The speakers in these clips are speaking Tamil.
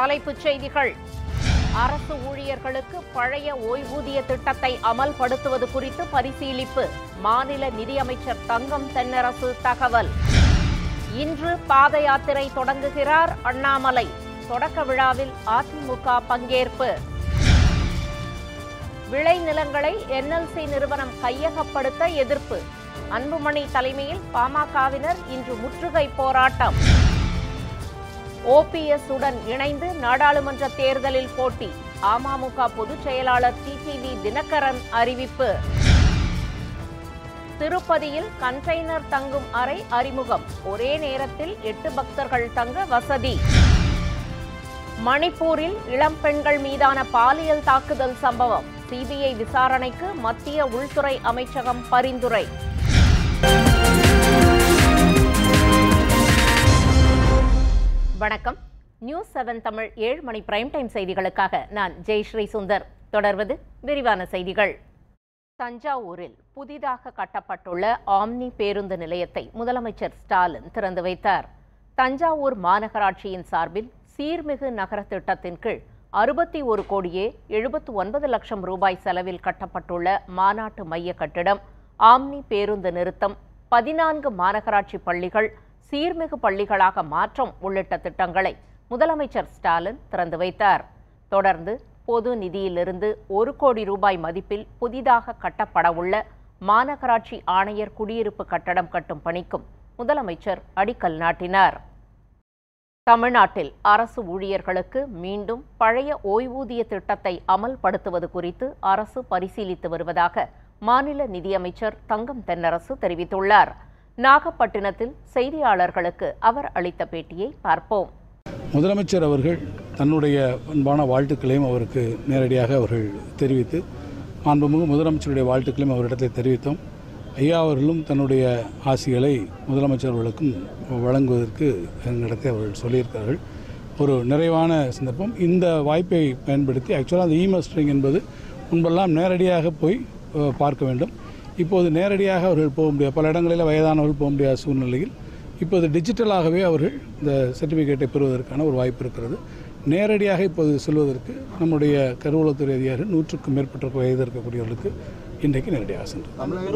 தலைப்புச் செய்திகள். அரசு ஊழியர்களுக்கு பழைய ஓய்வூதிய திட்டத்தை அமல்படுத்துவது குறித்து பரிசீலிப்பு. மாநில நிதியமைச்சர் தங்கம் தென்னரசு தகவல். இன்று பாத யாத்திரை தொடங்குகிறார் அண்ணாமலை. தொடக்க விழாவில் அதிமுக பங்கேற்பு. விளைநிலங்களை NLC நிறுவனம் கையகப்படுத்த எதிர்ப்பு. அன்புமணி தலைமையில் பாமகவினர் இன்று முற்றுகை போராட்டம். OPS உடன் இணைந்து நாடாளுமன்ற தேர்தலில் போட்டி. அமமுக பொதுச் செயலாளர் TTV தினகரன் அறிவிப்பு. திருப்பதியில் கண்டெய்னர் தங்கும் அறை அறிமுகம். ஒரே நேரத்தில் 8 பக்தர்கள் தங்க வசதி. மணிப்பூரில் இளம் பெண்கள் மீதான பாலியல் தாக்குதல் சம்பவம். CBI விசாரணைக்கு மத்திய உள்துறை அமைச்சகம் பரிந்துரை. வணக்கம். News7 தமிழ் 7 மணி பிரைம் டைம் செய்திகளுக்காக நான் ஜெயஸ்ரீ சுந்தர். தொடர்வது விரிவான செய்திகள். தஞ்சாவூரில் புதிதாக கட்டப்பட்டுள்ள ஆம்னி பேருந்து நிலையத்தை முதலமைச்சர் ஸ்டாலின் திறந்து வைத்தார். தஞ்சாவூர் மாநகராட்சியின் சார்பில் சீர்மிகு நகர திட்டத்தின் கீழ் 61 கோடியே 79 லட்சம் ரூபாய் செலவில் கட்டப்பட்டுள்ள மாநாட்டு மைய கட்டிடம், ஆம்னி பேருந்து நிறுத்தம், 14 மாநகராட்சி பள்ளிகள் சீர்மிகு பள்ளிகளாக மாற்றம் உள்ளிட்ட திட்டங்களை முதலமைச்சர் ஸ்டாலின் திறந்து வைத்தார். தொடர்ந்து பொது நிதியிலிருந்து 1 கோடி ரூபாய் மதிப்பில் புதிதாக கட்டப்படவுள்ள மாநகராட்சி ஆணையர் குடியிருப்பு கட்டடம் கட்டும் பணிக்கும் முதலமைச்சர் அடிக்கல் நாட்டினார். தமிழ்நாட்டில் அரசு ஊழியர்களுக்கு மீண்டும் பழைய ஓய்வூதிய திட்டத்தை அமல்படுத்துவது குறித்து அரசு பரிசீலித்து வருவதாக மாநில நிதியமைச்சர் தங்கம் தென்னரசு தெரிவித்துள்ளார். நாகப்பட்டினத்தில் செய்தியாளர்களுக்கு அவர் அளித்த பேட்டியை பார்ப்போம். முதலமைச்சர் அவர்கள் தன்னுடைய அன்பான வாழ்த்துக்களையும் அவருக்கு நேரடியாக அவர்கள் தெரிவித்து, மாண்புமிகு முதலமைச்சருடைய வாழ்த்துக்களையும் அவரிடத்தில் தெரிவித்தோம். ஐயா அவர்களும் தன்னுடைய ஆசிகளை முதலமைச்சர் அவர்களுக்கும் வழங்குவதற்கு என்னிடத்தை அவர்கள் சொல்லியிருக்கிறார்கள். ஒரு நிறைவான சந்தர்ப்பம். இந்த வாய்ப்பை பயன்படுத்தி ஆக்சுவலாக அந்த இ-மஸ்டரிங் என்பது முன்பெல்லாம் நேரடியாக போய் பார்க்க வேண்டும். இப்போது நேரடியாக அவர்கள் போக முடியாது. பல இடங்களில் வயதானவர்கள் போக முடியாத சூழ்நிலையில் இப்போது டிஜிட்டலாகவே அவர்கள் இந்த சர்டிஃபிகேட்டை பெறுவதற்கான ஒரு வாய்ப்பு இருக்கிறது. நேரடியாக இப்போது செல்வதற்கு நம்முடைய கருவூலத்துறை அதிகாரிகள் 100க்கும் மேற்பட்ட வயது இருக்கக்கூடியவர்களுக்கு இன்றைக்கு நேரடியாக சென்று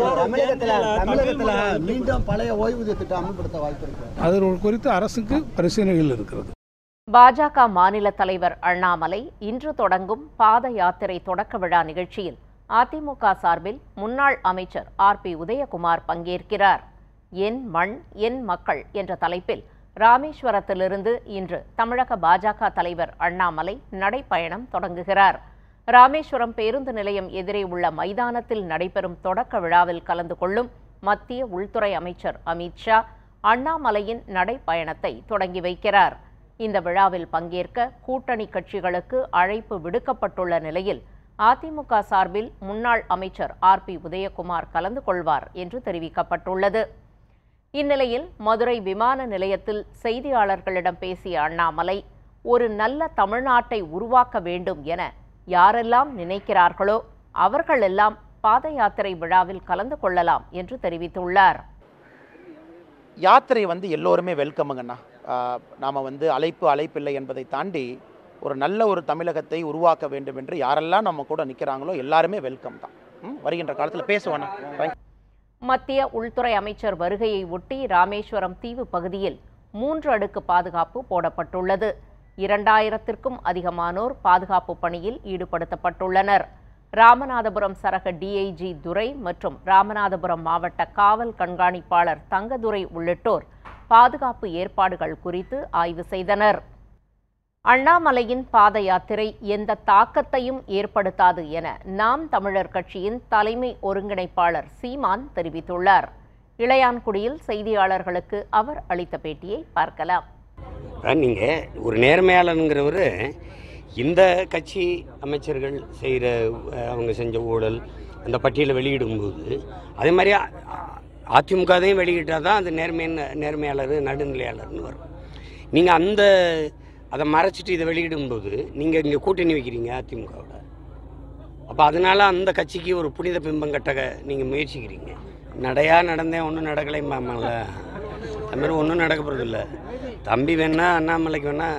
மீண்டும் பழைய ஓய்வூதிய திட்டம் அமல்படுத்த வாய்ப்பு இருக்கு. அது குறித்து அரசுக்கு பரிசீலனைகள் இருக்கிறது. பாஜக மாநில தலைவர் அண்ணாமலை இன்று தொடங்கும் பாத யாத்திரை தொடக்க விழா நிகழ்ச்சியில் அதிமுக சார்பில் முன்னாள் அமைச்சர் RP உதயகுமார் பங்கேற்கிறார். என் மண் என் மக்கள் என்ற தலைப்பில் ராமேஸ்வரத்திலிருந்து இன்று தமிழக பாஜக தலைவர் அண்ணாமலை நடைப்பயணம் தொடங்குகிறார். ராமேஸ்வரம் பேருந்து நிலையம் எதிரே உள்ள மைதானத்தில் நடைபெறும் தொடக்க விழாவில் கலந்து கொள்ளும் மத்திய உள்துறை அமைச்சர் அமித் ஷா அண்ணாமலையின் நடைப்பயணத்தை தொடங்கி வைக்கிறார். இந்த விழாவில் பங்கேற்க கூட்டணி கட்சிகளுக்கு அழைப்பு விடுக்கப்பட்டுள்ள நிலையில் அதிமுக சார்பில் முன்னாள் அமைச்சர் RP உதயகுமார் கலந்து கொள்வார் என்று தெரிவிக்கப்பட்டுள்ளது. இந்நிலையில் மதுரை விமான நிலையத்தில் செய்தியாளர்களிடம் பேசிய அண்ணாமலை, ஒரு நல்ல தமிழ்நாட்டை உருவாக்க வேண்டும் என யாரெல்லாம் நினைக்கிறார்களோ அவர்களெல்லாம் பாத யாத்திரை விழாவில் கலந்து கொள்ளலாம் என்று தெரிவித்துள்ளார். யாத்திரை எல்லோருமே வெல்கமுங்கண்ணா. நாம் அழைப்பில்லை என்பதை தாண்டி ஒரு நல்ல ஒரு தமிழகத்தை உருவாக்க வேண்டும் என்று யாரெல்லாம் நம்ம கூட நிற்கிறாங்களோ எல்லாருமே வெல்கம் தான். வருகின்ற காலத்தில் பேசுவானா. மத்திய உள்துறை அமைச்சர் வருகையை ஒட்டி ராமேஸ்வரம் தீவு பகுதியில் 3 அடுக்கு பாதுகாப்பு போடப்பட்டுள்ளது. 2000க்கும் அதிகமானோர் பாதுகாப்பு பணியில் ஈடுபடுத்தப்பட்டுள்ளனர். ராமநாதபுரம் சரக DIG துரை மற்றும் ராமநாதபுரம் மாவட்ட காவல் கண்காணிப்பாளர் தங்கதுரை உள்ளிட்டோர் பாதுகாப்பு ஏற்பாடுகள் குறித்து ஆய்வு செய்தனர். அண்ணாமலையின் பாத யாத்திரை எந்த தாக்கத்தையும் ஏற்படுத்தாது என நாம் தமிழர் கட்சியின் தலைமை ஒருங்கிணைப்பாளர் சீமான் தெரிவித்துள்ளார். இளையான்குடியில் செய்தியாளர்களுக்கு அவர் அளித்த பேட்டியை பார்க்கலாம். நீங்கள் ஒரு நேர்மையாளருங்கிறவர் இந்த கட்சி அமைச்சர்கள் செய்கிற அவங்க செஞ்ச ஊழல் அந்த பட்டியலை வெளியிடும்போது அதே மாதிரி அதிமுகதையும் வெளியிட்டால் தான் அது நேர்மையாளர் நடுநிலையாளர்னு வரும். நீங்கள் அதை மறைச்சிட்டு இதை வெளியிடும்போது நீங்கள் இங்கே கூட்டணி வைக்கிறீங்க அதிமுகவோட. அப்போ அதனால் அந்த கட்சிக்கு ஒரு புனித பிம்பம் கட்ட நீங்கள் முயற்சிக்கிறீங்க. நடந்தேன் ஒன்றும் நடக்கலை மாமல்ல, அது மாதிரி ஒன்றும் நடக்க போகிறது இல்லை. தம்பி வேணா அண்ணாமலைக்கு வேணா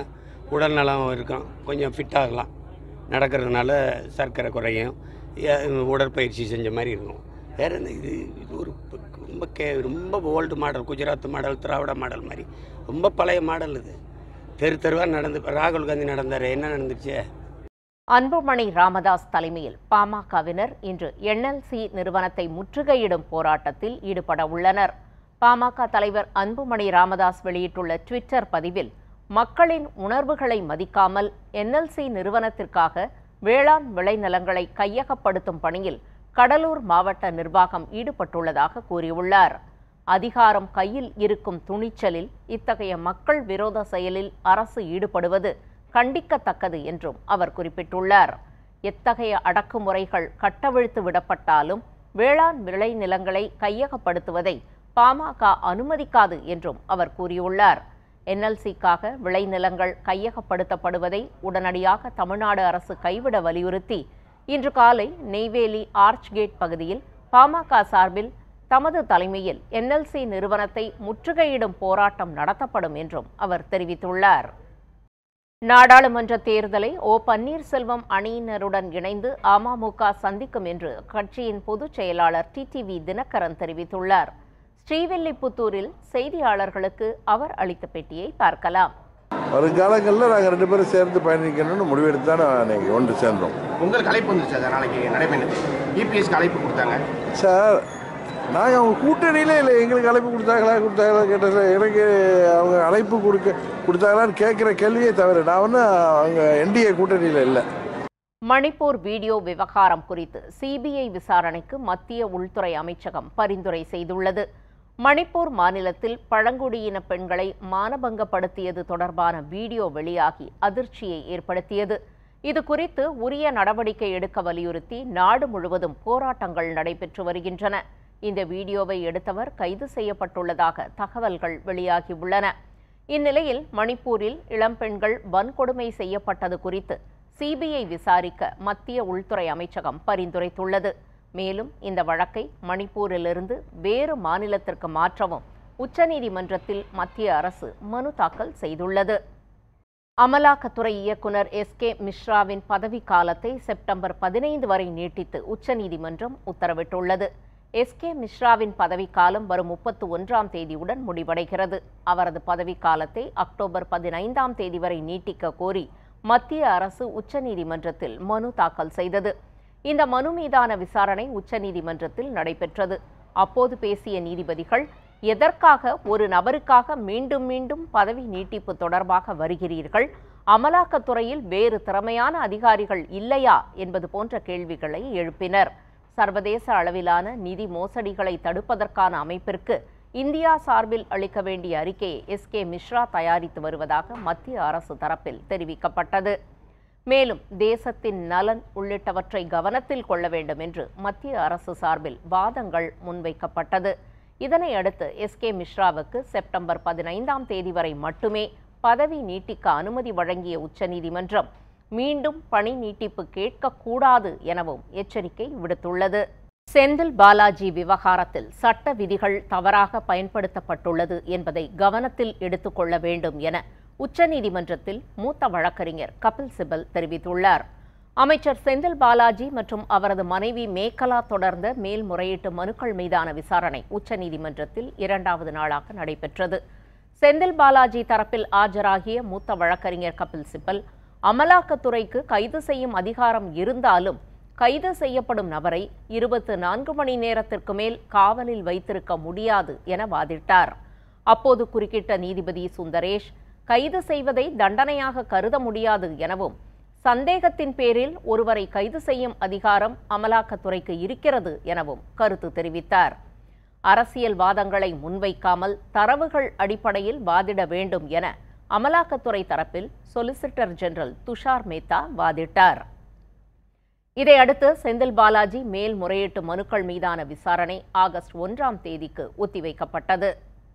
உடல் நலம் இருக்கும், கொஞ்சம் ஃபிட்டாகலாம். நடக்கிறதுனால சர்க்கரை குறையும், உடற்பயிற்சி செஞ்ச மாதிரி இருக்கும். வேறு என்ன, இது ஒரு ரொம்ப old model, Gujarat model, Dravida model மாதிரி ரொம்ப பழைய மாடல். இது தெருவாக நடந்து ராகுல் காந்தி நடந்தார், என்ன நடந்துச்சு? அன்புமணி ராமதாஸ் தலைமையில் பாமகவினர் இன்று என்எல்சி நிறுவனத்தை முற்றுகையிடும் போராட்டத்தில் ஈடுபட உள்ளனர். பாமக தலைவர் அன்புமணி ராமதாஸ் வெளியிட்டுள்ள ட்விட்டர் பதிவில், மக்களின் உணர்வுகளை மதிக்காமல் என்எல்சி நிறுவனத்திற்காக வேளாண் விளைநிலங்களை கையகப்படுத்தும் பணியில் கடலூர் மாவட்ட நிர்வாகம் ஈடுபட்டுள்ளதாக கூறியுள்ளார். அதிகாரம் கையில் இருக்கும் துணிச்சலில் இத்தகைய மக்கள் விரோத செயலில் அரசு ஈடுபடுவது கண்டிக்கத்தக்கது என்றும் அவர் குறிப்பிட்டுள்ளார். எத்தகைய அடக்குமுறைகள் கட்டவிழ்த்து விடப்பட்டாலும் வேளாண் விளைநிலங்களை கையகப்படுத்துவதை பாமக அனுமதிக்காது என்றும் அவர் கூறியுள்ளார். என்எல்சிக்காக விளைநிலங்கள் கையகப்படுத்தப்படுவதை உடனடியாக தமிழ்நாடு அரசு கைவிட வலியுறுத்தி இன்று காலை நெய்வேலி ஆர்ச்கேட் பகுதியில் பாமக சார்பில் தமது தலைமையில் என்எல்சி நிறுவனத்தை முற்றுகையிடும் போராட்டம் நடத்தப்படும் என்றும் அவர் தெரிவித்துள்ளார். நாடாளுமன்ற தேர்தலை பன்னீர்செல்வம் அணியினருடன் இணைந்து அமமுக சந்திக்கும் என்று கட்சியின் பொதுச் செயலாளர் டிடிவி தினகரன் தெரிவித்துள்ளார். ஸ்ரீவில்லிபுத்தூரில் செய்தியாளர்களுக்கு அவர் அளித்த பேட்டியை பார்க்கலாம். வருங்காலங்களில் நாங்கள் 2 பேரும் சேர்ந்து பயணிக்கணும்னு முடிவெடுத்து தான் நாங்கள் ஒன்று சேர்ந்தோம். உங்களுக்கு அழைப்பு வந்துச்சு சார், நாளைக்கு நடைபெறும் இபிஎஸ்க்கு அழைப்பு கொடுத்தாங்க சார். நாங்கள் அவங்க கூட்டணியிலே இல்லை, எங்களுக்கு அழைப்பு கொடுத்தாங்களா கேட்டதில்ல. எனக்கு அவங்க அழைப்பு கொடுத்தாங்களான்னு கேட்குற கேள்வியே தவிர நான் ஒன்றும் அவங்க என்டிஏ கூட்டணியில் இல்லை. மணிப்பூர் வீடியோ விவகாரம் குறித்து சிபிஐ விசாரணைக்கு மத்திய உள்துறை அமைச்சகம் பரிந்துரை செய்துள்ளது. மணிப்பூர் மாநிலத்தில் பழங்குடியின பெண்களை மானபங்கப்படுத்தியது தொடர்பான வீடியோ வெளியாகி அதிர்ச்சியை ஏற்படுத்தியது. இது குறித்து உரிய நடவடிக்கை எடுக்க வலியுறுத்தி நாடு முழுவதும் போராட்டங்கள் நடைபெற்று வருகின்றன. இந்த வீடியோவை எடுத்தவர் கைது செய்யப்பட்டுள்ளதாக தகவல்கள் வெளியாகியுள்ளன. இந்நிலையில் மணிப்பூரில் இளம்பெண்கள் வன்கொடுமை செய்யப்பட்டது குறித்து சிபிஐ விசாரிக்க மத்திய உள்துறை அமைச்சகம் பரிந்துரைத்துள்ளது. மேலும் இந்த வழக்கை மணிப்பூரிலிருந்து வேறு மாநிலத்திற்கு மாற்றவும் உச்சநீதிமன்றத்தில் மத்திய அரசு மனு தாக்கல் செய்துள்ளது. அமலாக்கத்துறை இயக்குநர் எஸ்கே மிஸ்ராவின் பதவிக்காலத்தை செப்டம்பர் 15 வரை நீட்டித்து உச்சநீதிமன்றம் உத்தரவிட்டுள்ளது. எஸ்கே மிஸ்ராவின் பதவிக்காலம் வரும் 31ஆம் தேதியுடன் முடிவடைகிறது. அவரது பதவிக்காலத்தை அக்டோபர் 15ஆம் தேதி வரை நீட்டிக்க கோரி மத்திய அரசு உச்சநீதிமன்றத்தில் மனு தாக்கல் செய்தது. இந்த மனு மீதான விசாரணை உச்சநீதிமன்றத்தில் நடைபெற்றது. அப்போது பேசிய நீதிபதிகள், எதற்காக ஒரு நபருக்காக மீண்டும் மீண்டும் பதவி நீட்டிப்பு தொடர்பாக வருகிறீர்கள்? அமலாக்கத்துறையில் வேறு திறமையான அதிகாரிகள் இல்லையா என்பது போன்ற கேள்விகளை எழுப்பினர். சர்வதேச அளவிலான நிதி மோசடிகளை தடுப்பதற்கான அமைப்பிற்கு இந்தியா சார்பில் அளிக்க வேண்டிய அறிக்கையை எஸ்கே மிஸ்ரா தயாரித்து வருவதாக மத்திய அரசு தரப்பில் தெரிவிக்கப்பட்டது. மேலும் தேசத்தின் நலன் உள்ளிட்டவற்றை கவனத்தில் கொள்ள வேண்டும் என்று மத்திய அரசு சார்பில் வாதங்கள் முன்வைக்கப்பட்டது. இதனையடுத்து எஸ்கே மிஸ்ராவுக்கு செப்டம்பர் 15ஆம் தேதி வரை மட்டுமே பதவி நீட்டிக்க அனுமதி வழங்கிய உச்சநீதிமன்றம் மீண்டும் பணி நீட்டிப்பு கேட்கக்கூடாது எனவும் எச்சரிக்கை விடுத்துள்ளது. செந்தில் பாலாஜி விவகாரத்தில் சட்ட விதிகள் தவறாக பயன்படுத்தப்பட்டுள்ளது என்பதை கவனத்தில் எடுத்துக்கொள்ள வேண்டும் என உச்சநீதிமன்றத்தில் மூத்த வழக்கறிஞர் கபில் சிபல் தெரிவித்துள்ளார். அமைச்சர் செந்தில் பாலாஜி மற்றும் அவரது மனைவி மேகலா தொடர்ந்த மேல்முறையீட்டு மனுக்கள் மீதான விசாரணை உச்சநீதிமன்றத்தில் 2வது நாளாக நடைபெற்றது. செந்தில் பாலாஜி தரப்பில் ஆஜராகிய மூத்த வழக்கறிஞர் கபில் சிபல், அமலாக்கத்துறைக்கு கைது செய்யும் அதிகாரம் இருந்தாலும் கைது செய்யப்படும் நபரை 24 மணி நேரத்திற்கு மேல் காவலில் வைத்திருக்க முடியாது என வாதிட்டார். அப்போது குறுக்கிட்ட நீதிபதி சுந்தரேஷ், கைது செய்வதை தண்டனையாக கருத முடியாது எனவும் சந்தேகத்தின் பேரில் ஒருவரை கைது செய்யும் அதிகாரம் அமலாக்கத்துறைக்கு இருக்கிறது எனவும் கருத்து தெரிவித்தார். அரசியல் வாதங்களை முன்வைக்காமல் தரவுகள் அடிப்படையில் வாதிட வேண்டும் என அமலாக்கத்துறை தரப்பில் சொலிசிட்டர் ஜெனரல் துஷார் மேத்தா வாதிட்டார். இதையடுத்து செந்தில் பாலாஜி மேல்முறையீட்டு மனுக்கள் மீதான விசாரணை ஆகஸ்ட் 1ஆம் தேதிக்கு ஒத்திவைக்கப்பட்டது.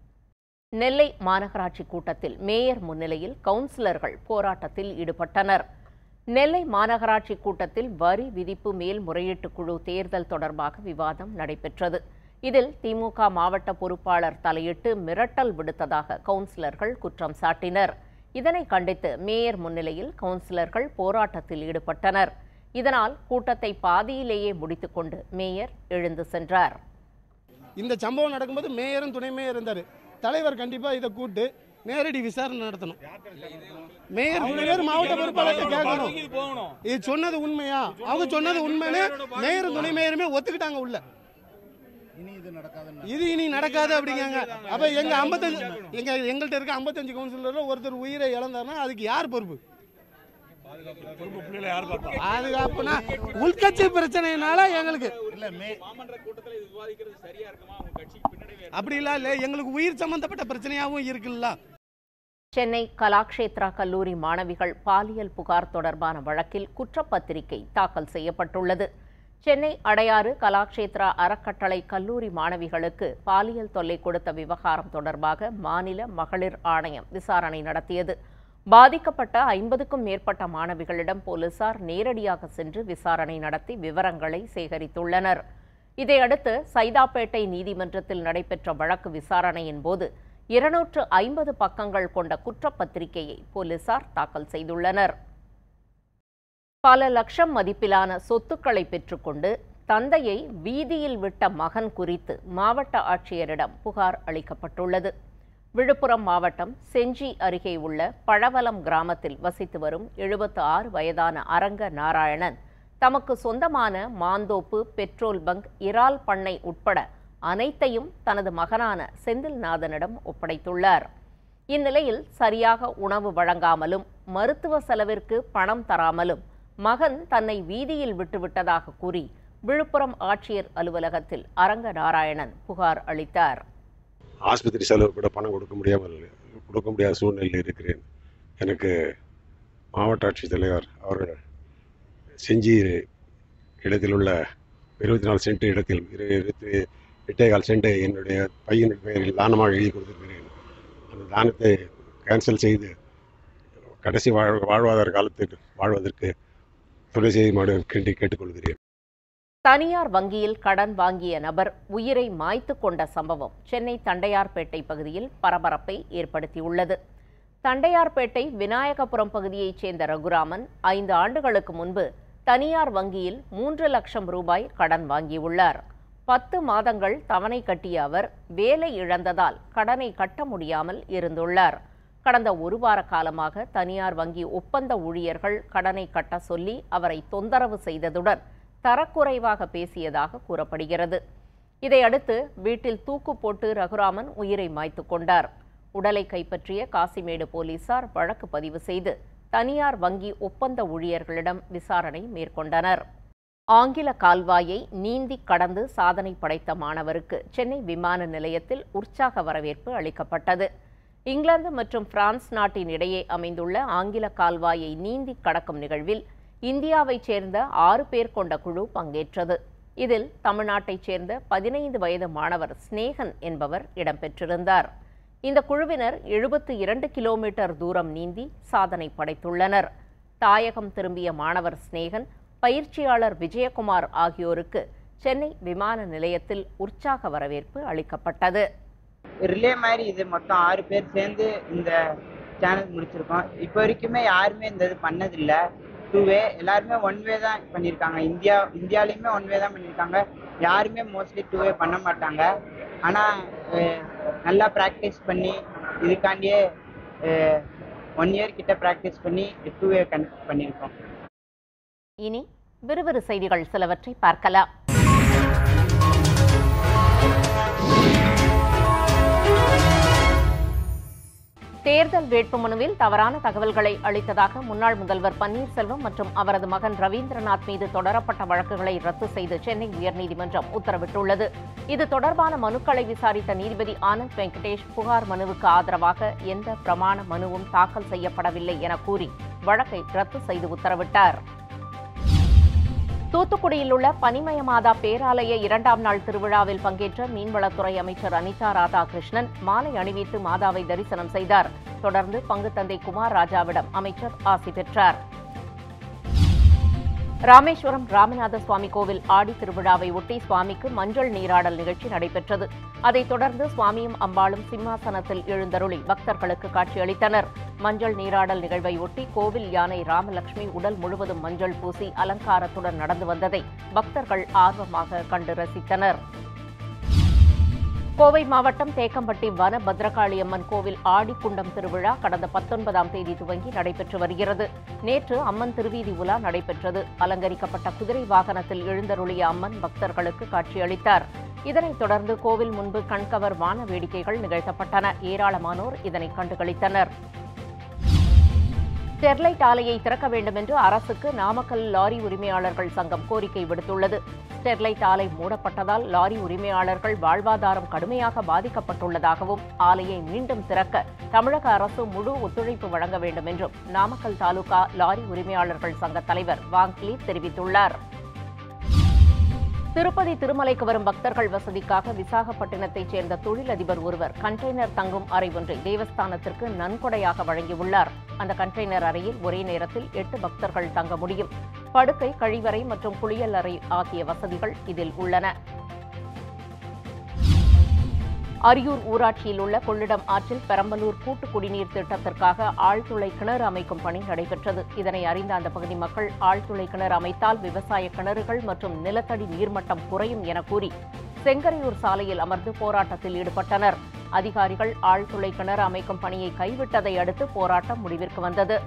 நெல்லை மாநகராட்சி கூட்டத்தில் மேயர் முன்னிலையில் கவுன்சிலர்கள் போராட்டத்தில் ஈடுபட்டனர். நெல்லை மாநகராட்சி கூட்டத்தில் வரி விதிப்பு மேல்முறையீட்டு குழு தேர்தல் தொடர்பாக விவாதம் நடைபெற்றது. இதில் திமுக மாவட்ட பொறுப்பாளர் தலையிட்டு மிரட்டல் விடுத்ததாக கவுன்சிலர்கள் குற்றம் சாட்டினர். இதனை கண்டித்து மேயர் முன்னிலையில் கவுன்சிலர்கள் போராட்டத்தில் ஈடுபட்டனர். இதனால் கூட்டத்தை பாதியிலேயே முடித்துக்கொண்டு மேயர் எழுந்து சென்றார். இந்த சம்பவம் நடக்கும்போது மேயரும் துணை மேயர் இருந்தார். தலைவர் கண்டிப்பாக இதை கூட்டு நேரடி விசாரணை நடத்தணும். மேயர் மாவட்ட பொறுப்பாளர்கிட்ட கேட்கணும், இது சொன்னது உண்மையா? அவங்க சொன்னது உண்மைன்னு மேயரும் துணை மேயருமே ஒத்துக்கிட்டாங்க உள்ள. இது இனி நடக்காது அப்படிங்காங்க. அப்ப எங்கள்கிட்ட இருக்க 55 கவுன்சிலர்ல ஒருத்தர் உயிரை இழந்தாருன்னா அதுக்கு யார் பொறுப்பு? பாதுகாப்புனா உள்கட்சி பிரச்சனைனால எங்களுக்கு அப்படி இல்ல, எங்களுக்கு உயிர் சம்பந்தப்பட்ட பிரச்சனையாகவும் இருக்குல்ல. சென்னை கலாக்ஷேத்ரா கல்லூரி மாணவிகள் பாலியல் புகார் தொடர்பான வழக்கில் குற்றப்பத்திரிகை தாக்கல் செய்யப்பட்டுள்ளது. சென்னை அடையாறு கலாக்ஷேத்ரா அறக்கட்டளை கல்லூரி மாணவிகளுக்கு பாலியல் தொல்லை கொடுத்த விவகாரம் தொடர்பாக மாநில மகளிர் ஆணையம் விசாரணை நடத்தியது. பாதிக்கப்பட்ட 50க்கும் மேற்பட்ட மாணவிகளிடம் போலீசார் நேரடியாக சென்று விசாரணை நடத்தி விவரங்களை சேகரித்துள்ளனர். இதையடுத்து சைதாப்பேட்டை நீதிமன்றத்தில் நடைபெற்ற வழக்கு விசாரணையின் போது 250 பக்கங்கள் கொண்ட குற்றப்பத்திரிகையை போலீசார் தாக்கல் செய்துள்ளனர். பல லட்சம் மதிப்பிலான சொத்துக்களை பெற்றுக்கொண்டு தந்தையை வீதியில் விட்ட மகன் குறித்து மாவட்ட ஆட்சியரிடம் புகார் அளிக்கப்பட்டுள்ளது. விழுப்புரம் மாவட்டம் செஞ்சி அருகே உள்ள பழவலம் கிராமத்தில் வசித்து வரும் 76 வயதான அரங்க நாராயணன் தமக்கு சொந்தமான மாந்தோப்பு, பெட்ரோல் பங்க், இறால் பண்ணை உட்பட அனைத்தையும் தனது மகனான செந்தில்நாதனிடம் ஒப்படைத்துள்ளார். இந்நிலையில் சரியாக உணவு வழங்காமலும் மருத்துவ செலவிற்கு பணம் தராமலும் மகன் தன்னை வீதியில் விட்டுவிட்டதாக கூறி விழுப்புரம் ஆட்சியர் அலுவலகத்தில் அரங்க நாராயணன் புகார் அளித்தார். ஆஸ்பத்திரி செலவு கூட பணம் கொடுக்க முடியாத சூழ்நிலையில் இருக்கிறேன். எனக்கு மாவட்ட ஆட்சித்தலைவர் அவர்கள் செஞ்சி இடத்தில் உள்ள 24 சென்ட் இடத்தில் 8.25 சென்ட் என்னுடைய பையனுடைய பெயரில் தானமாக எழுதி கொடுத்திருக்கிறேன். அந்த தானத்தை கேன்சல் செய்து கடைசி வாழ்வாதார காலத்தில் வாழ்வதற்கு துணை செய்யுமாறு கேட்டுக்கொள்கிறேன். தனியார் வங்கியில் கடன் வாங்கிய நபர் உயிரை மாய்த்து கொண்ட சம்பவம் சென்னை தண்டையார்பேட்டை பகுதியில் பரபரப்பை ஏற்படுத்தியுள்ளது. தண்டையார்பேட்டை விநாயகபுரம் பகுதியைச் சேர்ந்த ரகுராமன் 5 ஆண்டுகளுக்கு முன்பு தனியார் வங்கியில் 3 லட்சம் ரூபாய் கடன் வாங்கியுள்ளார். 10 மாதங்கள் தவணை கட்டிய அவர் வேலை இழந்ததால் கடனை கட்ட முடியாமல் இருந்துள்ளார். கடந்த 1 வார காலமாக தனியார் வங்கி ஒப்பந்த ஊழியர்கள் கடனை கட்ட சொல்லி அவரை தொந்தரவு செய்ததுடன் தரக்குறைவாக பேசியதாக கூறப்படுகிறது. இதையடுத்து வீட்டில் தூக்கு போட்டு ரகுராமன் உயிரை மாய்த்து கொண்டார். உடலை கைப்பற்றிய காசிமேடு போலீசார் வழக்கு பதிவு செய்து தனியார் வங்கி ஒப்பந்த ஊழியர்களிடம் விசாரணை மேற்கொண்டனர். ஆங்கில கால்வாயை நீந்தி கடந்து சாதனை படைத்த மாணவருக்கு சென்னை விமான நிலையத்தில் உற்சாக வரவேற்பு அளிக்கப்பட்டது. இங்கிலாந்து மற்றும் பிரான்ஸ் நாட்டின் இடையே அமைந்துள்ள ஆங்கில கால்வாயை நீந்தி கடக்கும் நிகழ்வில் இந்தியாவைச் சேர்ந்த 6 பேர் கொண்ட குழு பங்கேற்றது. இதில் தமிழ்நாட்டைச் சேர்ந்த 15 வயது மாணவர் ஸ்நேகன் என்பவர் இடம்பெற்றிருந்தார். இந்த குழுவினர் 72 கிலோமீட்டர் தூரம் நீந்தி சாதனை படைத்துள்ளனர். தாயகம் திரும்பிய மாணவர் ஸ்நேகன், பயிற்சியாளர் விஜயகுமார் ஆகியோருக்கு சென்னை விமான நிலையத்தில் உற்சாக வரவேற்பு அளிக்கப்பட்டது. ரிலே மாதிரி இது மொத்தம் 6 பேர் சேர்ந்து இந்த சேனல் முடிச்சிருக்கோம். இப்போ வரைக்குமே யாருமே இந்த இது பண்ணதில்லை. 2 வே எல்லாருமே 1 வே தான் பண்ணியிருக்காங்க. இந்தியாலையுமே 1 வே தான் பண்ணியிருக்காங்க. யாருமே மோஸ்ட்லி 2 வே பண்ண மாட்டாங்க. ஆனால் நல்லா ப்ராக்டிஸ் பண்ணி இதுக்காண்டியே 1 இயர் கிட்ட ப்ராக்டிஸ் பண்ணி 2 வே பண்ணியிருக்கோம். இனி விறுவிறு செய்திகள் சிலவற்றை பார்க்கலாம். தேர்தல் வேட்புமனுவில் தவறான தகவல்களை அளித்ததாக முன்னாள் முதல்வர் பன்னீர்செல்வம் மற்றும் அவரது மகன் ரவீந்திரநாத் மீது தொடரப்பட்ட வழக்குகளை ரத்து செய்து சென்னை உயர்நீதிமன்றம் உத்தரவிட்டுள்ளது. இது தொடர்பான மனுக்களை விசாரித்த நீதிபதி ஆனந்த் வெங்கடேஷ் புகார் மனுவுக்கு ஆதரவாக எந்த பிரமாண மனுவும் தாக்கல் செய்யப்படவில்லை என கூறி வழக்கை ரத்து செய்து உத்தரவிட்டார். தூத்துக்குடியில் உள்ள பனிமய மாதா பேராலய 2ஆம் நாள் திருவிழாவில் பங்கேற்ற மீன்வளத்துறை அமைச்சர் அனிதா ராதாகிருஷ்ணன் மாலை அணிவித்து மாதாவை தரிசனம் செய்தார். தொடர்ந்து பங்குத்தந்தை குமார் ராஜாவிடம் அமைச்சர் ஆசி பெற்றார். ராமேஸ்வரம் ராமநாத சுவாமி கோவில் ஆடி திருவிழாவை ஒட்டி சுவாமிக்கு மஞ்சள் நீராடல் நிகழ்ச்சி நடைபெற்றது. அதைத் தொடர்ந்து சுவாமியும் அம்பாளும் சிம்மாசனத்தில் எழுந்தருளி பக்தர்களுக்கு காட்சியளித்தனர். மஞ்சள் நீராடல் நிகழ்வை ஒட்டி கோவில் யானை ராமலட்சுமி உடல் முழுவதும் மஞ்சள் பூசி அலங்காரத்துடன் நடந்து வந்ததை பக்தர்கள் ஆர்வமாக கண்டு ரசித்தனர். கோவை மாவட்டம் தேக்கம்பட்டி வன பத்ரகாளி அம்மன் கோவில் ஆடிக்குண்டம் திருவிழா கடந்த 19ஆம் தேதி துவங்கி நடைபெற்று வருகிறது. நேற்று அம்மன் திருவீதி உலா நடைபெற்றது. அலங்கரிக்கப்பட்ட குதிரை வாகனத்தில் எழுந்தருளிய அம்மன் பக்தர்களுக்கு காட்சியளித்தார். இதனைத் தொடர்ந்து கோவில் முன்பு கண்கவர் வான வேடிக்கைகள் நிகழ்த்தப்பட்டன. ஏராளமானோர் இதனை கண்டுகளித்தனர். ஸ்டெர்லைட் ஆலையை திறக்க வேண்டும் என்று அரசுக்கு நாமக்கல் லாரி உரிமையாளர்கள் சங்கம் கோரிக்கை விடுத்துள்ளது. ஸ்டெர்லைட் ஆலை மூடப்பட்டதால் லாரி உரிமையாளர்கள் வாழ்வாதாரம் கடுமையாக பாதிக்கப்பட்டுள்ளதாகவும் ஆலையை மீண்டும் திறக்க தமிழக அரசு முழு ஒத்துழைப்பு வழங்க வேண்டும் என்றும் நாமக்கல் தாலுகா லாரி உரிமையாளர்கள் சங்க தலைவர் வாங்லி தெரிவித்துள்ளார். திருப்பதி திருமலைக்கு வரும் பக்தர்கள் வசதிக்காக விசாகப்பட்டினத்தைச் சேர்ந்த தொழிலதிபர் ஒருவர் கண்டெய்னர் தங்கும் அறை ஒன்றை தேவஸ்தானத்திற்கு நன்கொடையாக வழங்கியுள்ளார். அந்த கண்டெய்னர் அறையில் ஒரே நேரத்தில் 8 பக்தர்கள் தங்க முடியும். படுக்கை, கழிவறை மற்றும் குளியல் அறை ஆகிய வசதிகள் இதில் உள்ளன. அரியூர் ஊராட்சியில் உள்ள கொள்ளிடம் ஆற்றில் பெரம்பலூர் கூட்டு குடிநீர் திட்டத்திற்காக ஆழ்துளை கிணறு அமைக்கும் பணி நடைபெற்றது. இதனை அறிந்த அந்த பகுதி மக்கள் ஆழ்துளை கிணறு அமைத்தால் விவசாய கிணறுகள் மற்றும் நிலத்தடி நீர்மட்டம் குறையும் என கூறி செங்கரையூர் சாலையில் அமர்ந்து போராட்டத்தில் ஈடுபட்டனர். அதிகாரிகள் ஆழ்துளை கிணறு அமைக்கும் பணியை கைவிட்டதை அடுத்து போராட்டம் முடிவிற்கு வந்தது.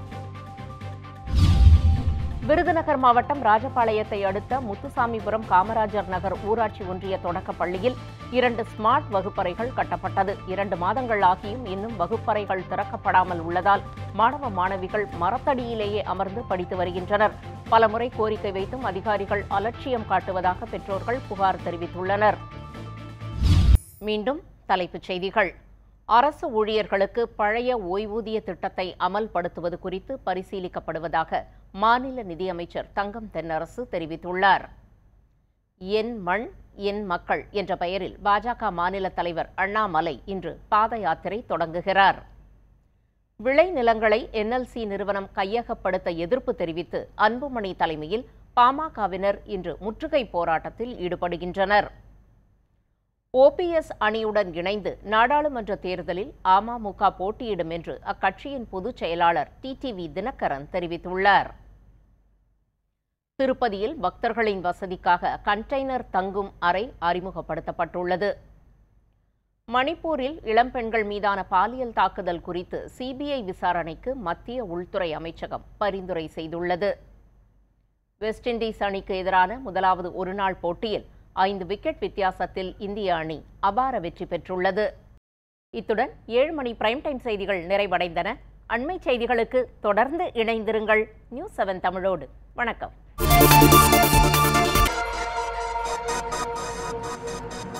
விருதுநகர் மாவட்டம் ராஜபாளையத்தை அடுத்த முத்துசாமிபுரம் காமராஜர் நகர் ஊராட்சி ஒன்றிய தொடக்கப் பள்ளியில் 2 ஸ்மார்ட் வகுப்பறைகள் கட்டப்பட்டது. 2 மாதங்கள் ஆகியும் இன்னும் வகுப்பறைகள் திறக்கப்படாமல் உள்ளதால் மாணவ மாணவிகள் மரத்தடியிலேயே அமர்ந்து படித்து வருகின்றனர். பலமுறை கோரிக்கை வைத்தும் அதிகாரிகள் அலட்சியம் காட்டுவதாக பெற்றோர்கள் புகார் தெரிவித்துள்ளனர். மீண்டும் தலைப்புச் செய்திகள். அரசு ஊழியர்களுக்கு பழைய ஓய்வூதிய திட்டத்தை அமல்படுத்துவது குறித்து பரிசீலிக்கப்படுவதாக மாநில நிதியமைச்சர் தங்கம் தென்னரசு தெரிவித்துள்ளார். என் மண் என் மக்கள் என்ற பெயரில் பாஜக மாநில தலைவர் அண்ணாமலை இன்று பாத யாத்திரை தொடங்குகிறார். விளைநிலங்களை NLC நிறுவனம் கையகப்படுத்த எதிர்ப்பு தெரிவித்து அன்புமணி தலைமையில் பாமகவினர் இன்று முற்றுகை போராட்டத்தில் ஈடுபடுகின்றனர். OPS அணியுடன் இணைந்து நாடாளுமன்ற தேர்தலில் அமமுக போட்டியிடும் என்று அக்கட்சியின் பொதுச் செயலாளர் TTV தினகரன் தெரிவித்துள்ளார். திருப்பதியில் பக்தர்களின் வசதிக்காக கண்டெய்னர் தங்கும் அறை அறிமுகப்படுத்தப்பட்டுள்ளது. மணிப்பூரில் இளம்பெண்கள் மீதான பாலியல் தாக்குதல் குறித்து CBI விசாரணைக்கு மத்திய உள்துறை அமைச்சகம் பரிந்துரை செய்துள்ளது. வெஸ்ட் இண்டீஸ் அணிக்கு எதிரான முதலாவது ஒருநாள் போட்டியில் 5 விக்கெட் வித்தியாசத்தில் இந்திய அணி அபார வெற்றி பெற்றுள்ளது. இத்துடன் 7 மணி பிரைம் டைம் செய்திகள் நிறைவடைந்தன. அண்மை செய்திகளுக்கு தொடர்ந்து இணைந்திருங்கள். News7 தமிழோடு. வணக்கம்.